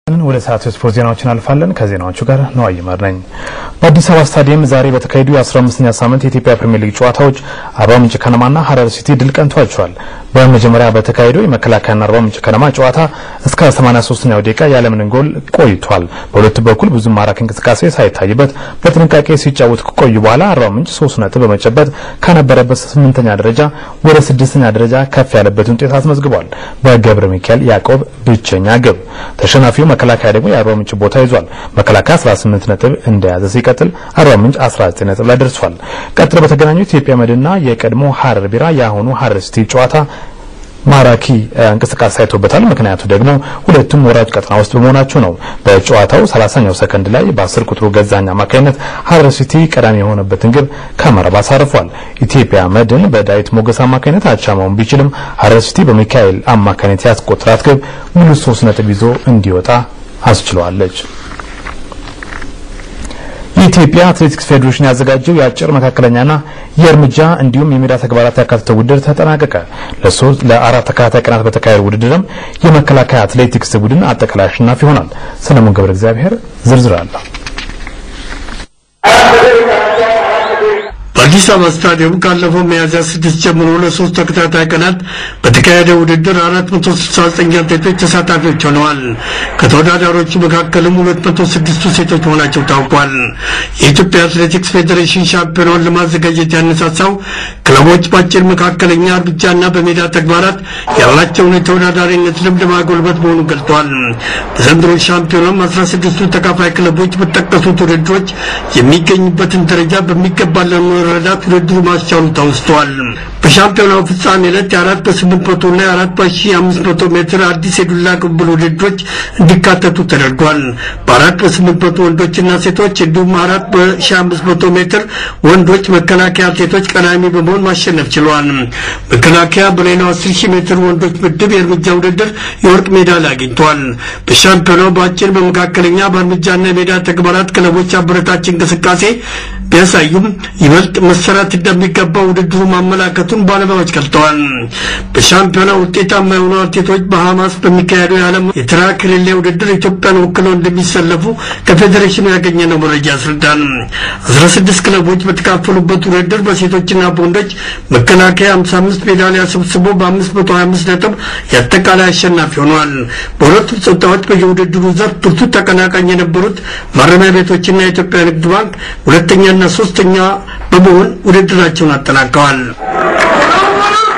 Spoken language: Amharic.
ወደ ሰዓቱ ስፖርት ዜናዎችን አልፋለን ከዜናዎቹ ጋር ነው አይመር ነኝ በአዲስ አበባ ስታዲየም ዛሬ በተካሄዱ የ15ኛ ሳምንት የኢትዮጵያ ፕሪሚየር ሊግ ጨዋታዎች አርባ ምንጭ ከነማና ሐረር ሲቲ ድል ቀንቷቸዋል በመጀመሪያ በተካሄደው የመከላከያና አርባ ምንጭ ከነማ ጨዋታ እስከ 83ኛው ደቂቃ ያለምንም ጎል ቆይቷል በሁለት በኩል ብዙ ማራኪ እንቅስቃሴ ሳይታይበት በጥንቃቄ ሲጫወት ቆዩ በኋላ አርባ ምንጭ 3 ነጥብ በመጨበጥ ከነበረበት 8ኛ ደረጃ ወደ 6ኛ ደረጃ ከፍ ያለበት ውጤት አስመዝግቧል በገብረ ሚካኤል ያዕቆብ ብቸኛ ግብ ተሸናፊው መከላከያ ደግሞ የአርባ ምንጭ ቦታ ይዟል መከላከያ 18 ነጥብ እንደያዘ ሲቀጥል አርባ ምንጭ 19 ነጥብ ላይ ደርሷል ቀጥሎ በተገናኙ ኢትዮጵያ መድንና የቀድሞ ሐረር ቢራ ያሁኑ ሐረር ሲቲ ጨዋታ ማራኪ እንቅስቃሴ ሳይቶበታል ምክንያቱ ደግሞ ሁለቱም ወራጅ ቀጠና ውስጥ በመሆናቸው ነው በጨዋታው 30ኛው ሰከንድ ላይ በ10 ቁጥሩ ገዛኛ ማካይነት ሐረር ሲቲ ቀዳሚ የሆነበትን ግብ ከመረብ አሳርፏል ኢትዮጵያ መድን በዳዊት ሞገስ አማካይነት አቻማውን ቢችልም ሐረር ሲቲ በሚካኤል አማካይነት ያስቆጠራት ግብ ሙሉ 3 ነጥብ ይዞ እንዲወጣ አስችሏለች የኢትዮጵያ አትሌቲክስ ፌዴሬሽን ያዘጋጀው የአጭር መካከለኛና የእርምጃ እንዲሁም የሜዳ ተግባራት ያካተተ ውድድር ተጠናቀቀ ለአራት ተከታታይ ቀናት በተካሄደው ውድድርም የመከላከያ አትሌቲክስ ቡድን አጠቃላይ አሸናፊ ሆኗል ሰለሞን ገብረ እግዚአብሔር ዝርዝር አለው አዲስ አበባ ስታዲየም ካለፈው ሚያዝያ 6 ጀምሮ ለ3 ተከታታይ ቀናት በተካሄደው ውድድር 469 አትሌቶች ተሳታፊዎች ሆነዋል ከተወዳዳሪዎቹ መካከልም 206 ሴቶች መሆናቸው ታውቋል የኢትዮጵያ አትሌቲክስ ፌዴሬሽን ሻምፒዮናውን ለማዘጋጀት ያነሳሳው ክለቦች በአጭር መካከለኛ እርምጃና በሜዳ ተግባራት ያላቸውን የተወዳዳሪነት ልምድ ማጎልበት መሆኑን ገልጿል በዘንድሮ ሻምፒዮናም 16ቱ ተካፋይ ክለቦች በተጠቀሱት ውድድሮች የሚገኙበትን ደረጃ በሚገባ ረዳት ውድድሩ ማስቻሉ ታውስተዋል በሻምፒዮናው ፍጻሜ ዕለት 4 በ800 እና 4 በ1500 ሜትር አዲስ የዱላ ቅብብል ውድድሮች እንዲካተቱ ተደርጓል በ4 በ800 ወንዶችና ሴቶች እንዲሁም 4 በ1500 ሜትር ወንዶች መከላከያ አትሌቶች ቀዳሚ በመሆን ማሸነፍ ችለዋል መከላከያ በሌላው 10000 ሜትር ወንዶች ምድብ የእርምጃ ውድድር የወርቅ ሜዳሊያ አግኝቷል በሻምፒዮናው በአጭር በመካከለኛ በእርምጃና የሜዳ ተግባራት ክለቦች አበረታች እንቅስቃሴ ቢያሳዩም ይበልጥ መሰራት እንደሚገባው ውድድሩ ማመላከቱን ባለሙያዎች ገልጸዋል በሻምፒዮናው ውጤታማ የሆኑ አትሌቶች በሃማስ በሚካሄደው የዓለም የትራክ ሪሌ ውድድር ኢትዮጵያን ወክለው እንደሚሰለፉ ከፌዴሬሽኑ ያገኘነው መረጃ ያስረዳል 16 ክለቦች በተካፈሉበት ውድድር በሴቶችና በወንዶች መከላከያ 55 ሜዳሊያ ሰብስቦ በ525 ነጥብ ያጠቃላይ አሸናፊ ሆኗል በሁለቱ ጾታዎች በየውድድሩ ዘርፍ ብርቱ ተቀናቃኝ የነበሩት ማረሚያ ቤቶችና የኢትዮጵያ ንግድ ባንክ ሁለተኛና ሶስተኛ በመሆን ውድድራቸውን አጠናቀዋል